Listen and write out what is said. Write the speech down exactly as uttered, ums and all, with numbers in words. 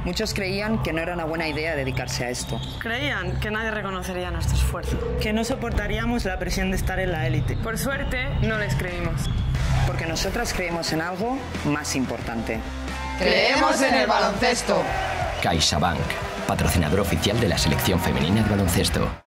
Muchos creían que no era una buena idea dedicarse a esto. Creían que nadie reconocería nuestro esfuerzo. Que no soportaríamos la presión de estar en la élite. Por suerte, no les creímos. Porque nosotras creemos en algo más importante. ¡Creemos en el baloncesto! CaixaBank, patrocinador oficial de la selección femenina de baloncesto.